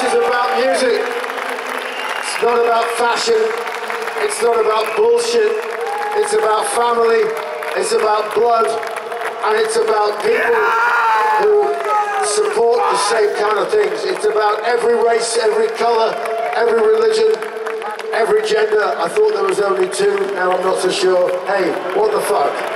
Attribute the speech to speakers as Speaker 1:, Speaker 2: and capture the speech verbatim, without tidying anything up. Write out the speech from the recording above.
Speaker 1: is about music. It's not about fashion. It's not about bullshit. It's about family. It's about blood. And it's about people who support the same kind of things. It's about every race, every colour, every religion, every gender. I thought there was only two. Now I'm not so sure. Hey, what the fuck?